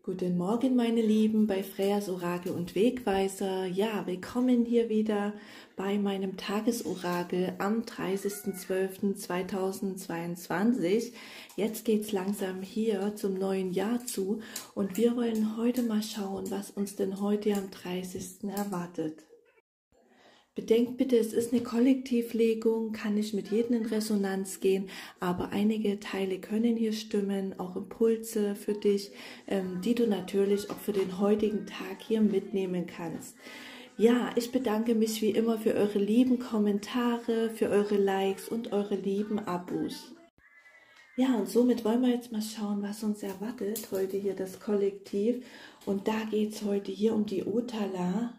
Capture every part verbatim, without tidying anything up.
Guten Morgen, meine Lieben, bei Freyas Orakel und Wegweiser. Ja, willkommen hier wieder bei meinem Tagesorakel am dreißigsten zwölften zweitausendzweiundzwanzig. Jetzt geht's langsam hier zum neuen Jahr zu und wir wollen heute mal schauen, was uns denn heute am dreißigsten erwartet. Bedenkt bitte, es ist eine Kollektivlegung, kann nicht mit jedem in Resonanz gehen, aber einige Teile können hier stimmen, auch Impulse für dich, ähm, die du natürlich auch für den heutigen Tag hier mitnehmen kannst. Ja, ich bedanke mich wie immer für eure lieben Kommentare, für eure Likes und eure lieben Abos. Ja, und somit wollen wir jetzt mal schauen, was uns erwartet heute hier das Kollektiv. Und da geht es heute hier um die Otala.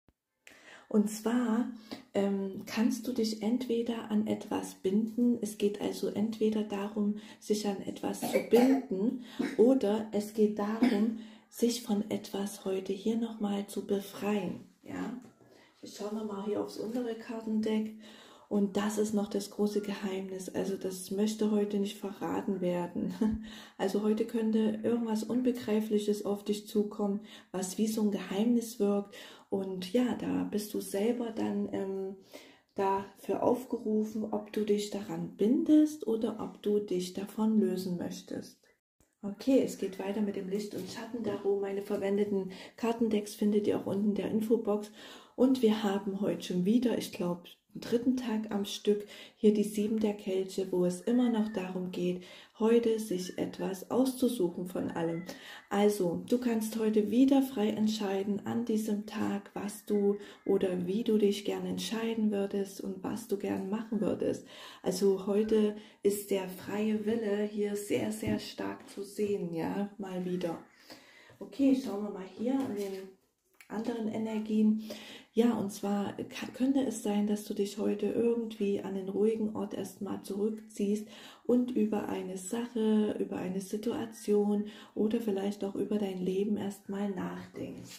Und zwar ähm, kannst du dich entweder an etwas binden, es geht also entweder darum, sich an etwas zu binden, oder es geht darum, sich von etwas heute hier nochmal zu befreien. Ja? Ich schaue nochmal hier aufs untere Kartendeck und das ist noch das große Geheimnis, also das möchte heute nicht verraten werden. Also heute könnte irgendwas Unbegreifliches auf dich zukommen, was wie so ein Geheimnis wirkt. Und ja, da bist du selber dann ähm, dafür aufgerufen, ob du dich daran bindest oder ob du dich davon lösen möchtest. Okay, es geht weiter mit dem Licht- und Schattentarot. Meine verwendeten Kartendecks findet ihr auch unten in der Infobox. Und wir haben heute schon wieder, ich glaube, den dritten Tag am Stück, hier die Sieben der Kelche, wo es immer noch darum geht, heute sich etwas auszusuchen von allem. Also, du kannst heute wieder frei entscheiden an diesem Tag, was du oder wie du dich gerne entscheiden würdest und was du gern machen würdest. Also heute ist der freie Wille hier sehr, sehr stark zu sehen, ja, mal wieder. Okay, schauen wir mal hier an den anderen Energien. Ja, und zwar könnte es sein, dass du dich heute irgendwie an einen ruhigen Ort erstmal zurückziehst und über eine Sache, über eine Situation oder vielleicht auch über dein Leben erstmal nachdenkst.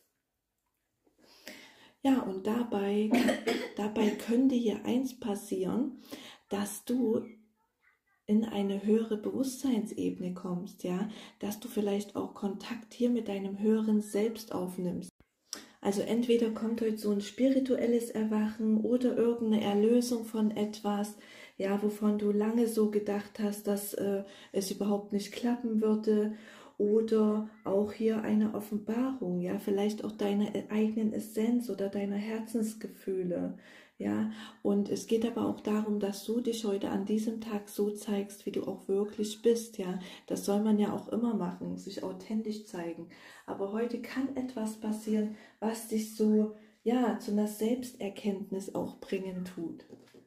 Ja, und dabei, dabei könnte hier eins passieren, dass du in eine höhere Bewusstseinsebene kommst, ja, dass du vielleicht auch Kontakt hier mit deinem höheren Selbst aufnimmst. Also entweder kommt heute so ein spirituelles Erwachen oder irgendeine Erlösung von etwas, ja, wovon du lange so gedacht hast, dass äh, es überhaupt nicht klappen würde, oder auch hier eine Offenbarung, ja, vielleicht auch deiner eigenen Essenz oder deiner Herzensgefühle, ja, und es geht aber auch darum, dass du dich heute an diesem Tag so zeigst, wie du auch wirklich bist, ja, das soll man ja auch immer machen, sich authentisch zeigen, aber heute kann etwas passieren, was dich so, ja, zu einer Selbsterkenntnis auch bringen tut.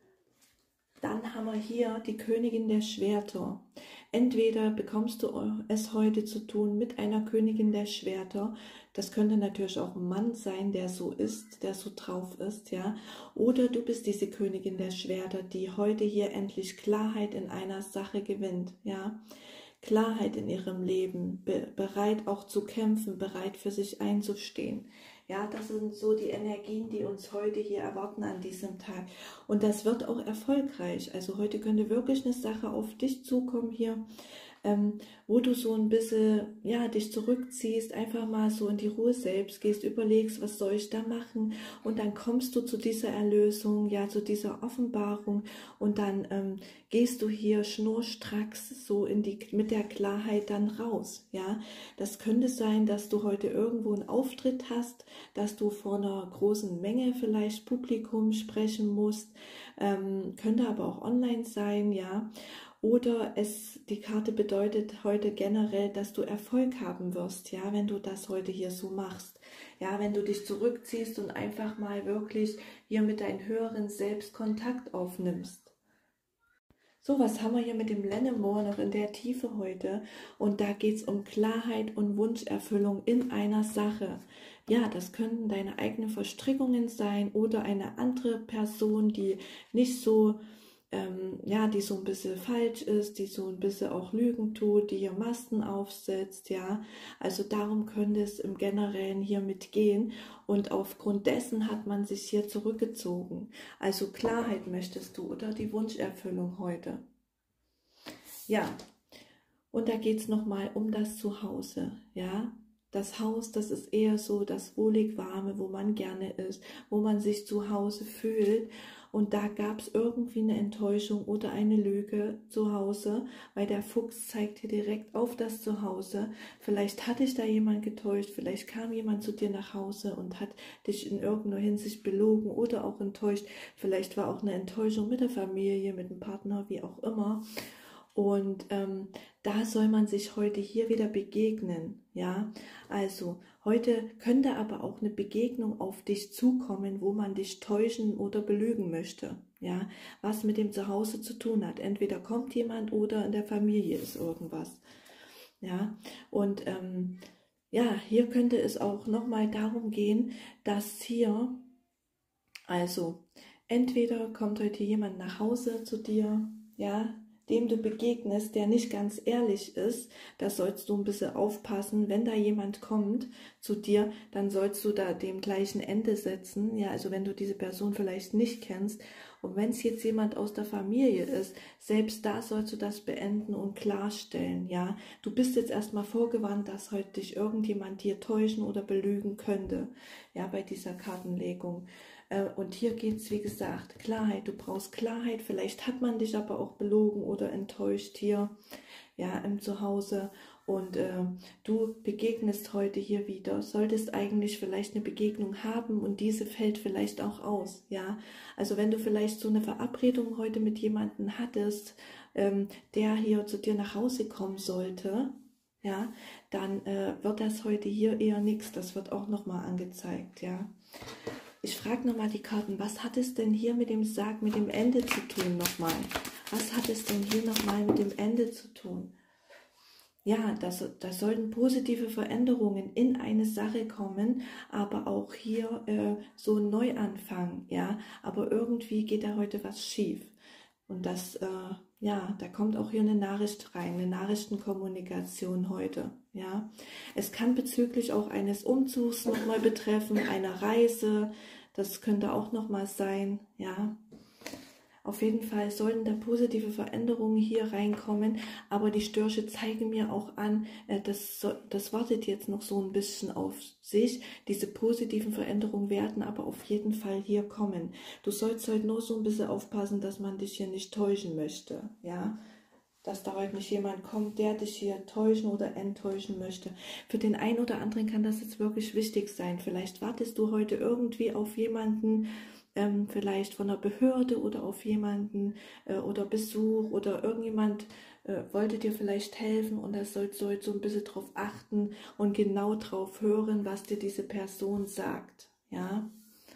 Dann haben wir hier die Königin der Schwerter. Entweder bekommst du es heute zu tun mit einer Königin der Schwerter, das könnte natürlich auch ein Mann sein, der so ist, der so drauf ist, ja, oder du bist diese Königin der Schwerter, die heute hier endlich Klarheit in einer Sache gewinnt, ja, Klarheit in ihrem Leben, be bereit auch zu kämpfen, bereit für sich einzustehen. Ja, das sind so die Energien, die uns heute hier erwarten an diesem Tag. Und das wird auch erfolgreich. Also heute könnte wirklich eine Sache auf dich zukommen hier, ähm, wo du so ein bisschen, ja, dich zurückziehst, einfach mal so in die Ruhe selbst gehst, überlegst, was soll ich da machen, und dann kommst du zu dieser Erlösung, ja, zu dieser Offenbarung, und dann ähm, gehst du hier schnurstracks so in die, mit der Klarheit dann raus, ja. Das könnte sein, dass du heute irgendwo einen Auftritt hast, dass du vor einer großen Menge vielleicht Publikum sprechen musst, ähm, könnte aber auch online sein, ja. Oder es, die Karte bedeutet heute generell, dass du Erfolg haben wirst, ja, wenn du das heute hier so machst. Ja, wenn du dich zurückziehst und einfach mal wirklich hier mit deinem höheren Selbst Kontakt aufnimmst. So, was haben wir hier mit dem Lennemore noch in der Tiefe heute? Und da geht es um Klarheit und Wunscherfüllung in einer Sache. Ja, das könnten deine eigenen Verstrickungen sein oder eine andere Person, die nicht so... Ähm, ja, die so ein bisschen falsch ist, die so ein bisschen auch Lügen tut, die hier Masken aufsetzt, ja, also darum könnte es im Generellen hier mitgehen, und aufgrund dessen hat man sich hier zurückgezogen. Also Klarheit möchtest du oder die Wunscherfüllung heute. Ja, Und da geht es nochmal um das Zuhause, ja. Das Haus, das ist eher so das wohlig warme, wo man gerne ist, wo man sich zu Hause fühlt. Und da gab es irgendwie eine Enttäuschung oder eine Lüge zu Hause, weil der Fuchs zeigt hier direkt auf das Zuhause. Vielleicht hat dich da jemand getäuscht, vielleicht kam jemand zu dir nach Hause und hat dich in irgendeiner Hinsicht belogen oder auch enttäuscht. Vielleicht war auch eine Enttäuschung mit der Familie, mit dem Partner, wie auch immer. Und ähm, da soll man sich heute hier wieder begegnen, ja. Also heute könnte aber auch eine Begegnung auf dich zukommen, wo man dich täuschen oder belügen möchte, ja. Was mit dem Zuhause zu tun hat. Entweder kommt jemand oder in der Familie ist irgendwas, ja. Und ähm, ja, hier könnte es auch nochmal darum gehen, dass hier, also entweder kommt heute jemand nach Hause zu dir, ja, dem du begegnest, der nicht ganz ehrlich ist, da sollst du ein bisschen aufpassen. Wenn da jemand kommt zu dir, dann sollst du da dem gleichen Ende setzen. Ja, also wenn du diese Person vielleicht nicht kennst und wenn es jetzt jemand aus der Familie ist, selbst da sollst du das beenden und klarstellen. Ja, du bist jetzt erstmal vorgewarnt, dass heute dich irgendjemand hier täuschen oder belügen könnte. Ja, bei dieser Kartenlegung. Und hier geht es, wie gesagt, Klarheit. Du brauchst Klarheit. Vielleicht hat man dich aber auch belogen oder enttäuscht hier, ja, im Zuhause. Und äh, du begegnest heute hier wieder. Solltest eigentlich vielleicht eine Begegnung haben und diese fällt vielleicht auch aus, ja. Also wenn du vielleicht so eine Verabredung heute mit jemandem hattest, ähm, der hier zu dir nach Hause kommen sollte, ja, dann äh, wird das heute hier eher nichts. Das wird auch nochmal angezeigt, ja. Ich frage nochmal die Karten, was hat es denn hier mit dem Sarg, mit dem Ende zu tun nochmal? Was hat es denn hier nochmal mit dem Ende zu tun? Ja, da sollten positive Veränderungen in eine Sache kommen, aber auch hier äh, so ein Neuanfang, ja. Aber irgendwie geht da heute was schief. Und das, äh, ja, da kommt auch hier eine Nachricht rein, eine Nachrichtenkommunikation heute, ja. Es kann bezüglich auch eines Umzugs nochmal betreffen, einer Reise, das könnte auch nochmal sein, ja. Auf jeden Fall sollten da positive Veränderungen hier reinkommen, aber die Störche zeigen mir auch an, äh, das, das wartet jetzt noch so ein bisschen auf sich. Diese positiven Veränderungen werden aber auf jeden Fall hier kommen. Du sollst heute nur so ein bisschen aufpassen, dass man dich hier nicht täuschen möchte, ja. Dass da heute nicht jemand kommt, der dich hier täuschen oder enttäuschen möchte. Für den einen oder anderen kann das jetzt wirklich wichtig sein. Vielleicht wartest du heute irgendwie auf jemanden, ähm, vielleicht von der Behörde oder auf jemanden äh, oder Besuch oder irgendjemand äh, wollte dir vielleicht helfen und da sollst du heute so ein bisschen drauf achten und genau drauf hören, was dir diese Person sagt. Ja,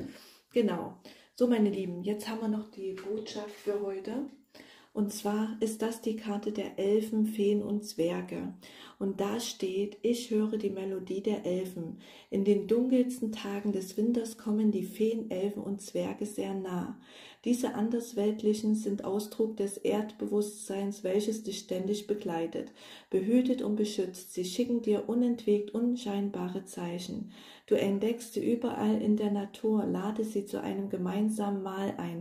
genau. So, meine Lieben, jetzt haben wir noch die Botschaft für heute. Und zwar ist das die Karte der Elfen, Feen und Zwerge. Und da steht, ich höre die Melodie der Elfen. In den dunkelsten Tagen des Winters kommen die Feen, Elfen und Zwerge sehr nah. Diese Andersweltlichen sind Ausdruck des Erdbewusstseins, welches dich ständig begleitet, behütet und beschützt. Sie schicken dir unentwegt unscheinbare Zeichen. Du entdeckst sie überall in der Natur, lade sie zu einem gemeinsamen Mahl ein.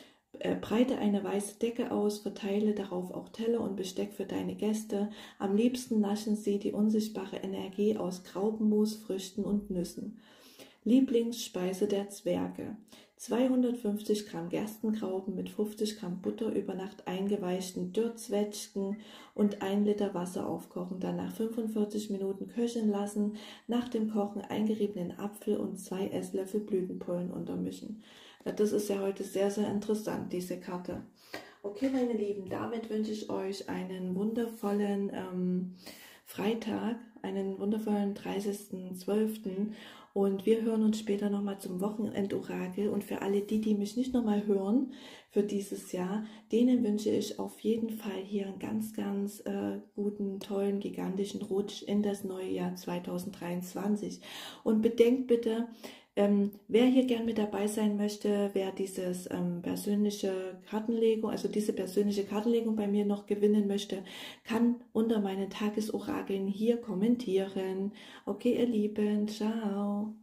Breite eine weiße Decke aus, verteile darauf auch Teller und Besteck für deine Gäste. Am liebsten naschen sie die unsichtbare Energie aus Graupenmus, Früchten und Nüssen. Lieblingsspeise der Zwerge. zweihundertfünfzig Gramm Gerstengraupen mit fünfzig Gramm Butter über Nacht eingeweichten Dürrzwetschgen und ein Liter Wasser aufkochen, danach fünfundvierzig Minuten köcheln lassen, nach dem Kochen eingeriebenen Apfel und zwei Esslöffel Blütenpollen untermischen. Das ist ja heute sehr, sehr interessant, diese Karte. Okay, meine Lieben, damit wünsche ich euch einen wundervollen ähm, Freitag, einen wundervollen dreißigsten zwölften Und wir hören uns später nochmal zum Wochenendorakel. Und für alle die, die mich nicht nochmal hören für dieses Jahr, denen wünsche ich auf jeden Fall hier einen ganz, ganz äh, guten, tollen, gigantischen Rutsch in das neue Jahr zweitausenddreiundzwanzig. Und bedenkt bitte, Ähm, wer hier gern mit dabei sein möchte, wer dieses ähm, persönliche Kartenlegung, also diese persönliche Kartenlegung bei mir noch gewinnen möchte, kann unter meinen Tagesorakeln hier kommentieren. Okay, ihr Lieben, ciao.